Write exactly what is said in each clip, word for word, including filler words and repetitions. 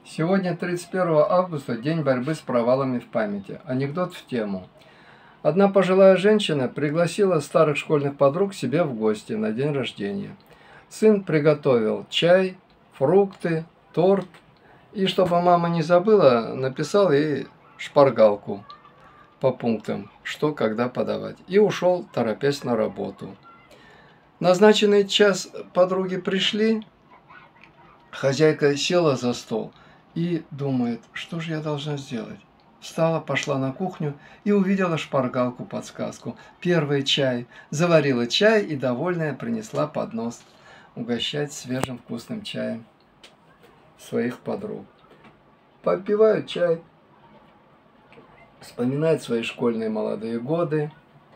Сегодня тридцать первого августа, день борьбы с провалами в памяти. Анекдот в тему. Одна пожилая женщина пригласила старых школьных подруг к себе в гости на день рождения. Сын приготовил чай, фрукты, торт и, чтобы мама не забыла, написал ей шпаргалку по пунктам, что когда подавать, и ушел, торопясь на работу. Назначенный час подруги пришли, хозяйка села за стол и думает, что же я должна сделать. Встала, пошла на кухню и увидела шпаргалку, подсказку. Первый чай. Заварила чай и, довольная, принесла поднос угощать свежим вкусным чаем своих подруг. Попивают чай, вспоминают свои школьные молодые годы.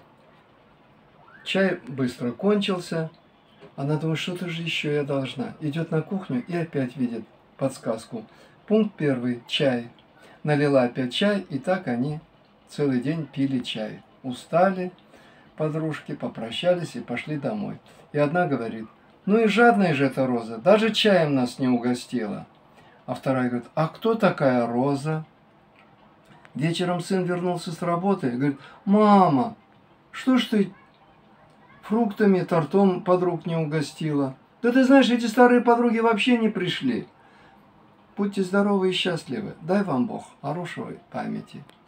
Чай быстро кончился. Она думает, что-то же еще я должна. Идет на кухню и опять видит подсказку. Пункт первый. Чай. Налила опять чай, и так они целый день пили чай. Устали подружки, попрощались и пошли домой. И одна говорит, ну и жадная же эта Роза, даже чаем нас не угостила. А вторая говорит, а кто такая Роза? Вечером сын вернулся с работы и говорит, мама, что ж ты фруктами, тортом подруг не угостила? Да ты знаешь, эти старые подруги вообще не пришли. Будьте здоровы и счастливы. Дай вам Бог хорошей памяти.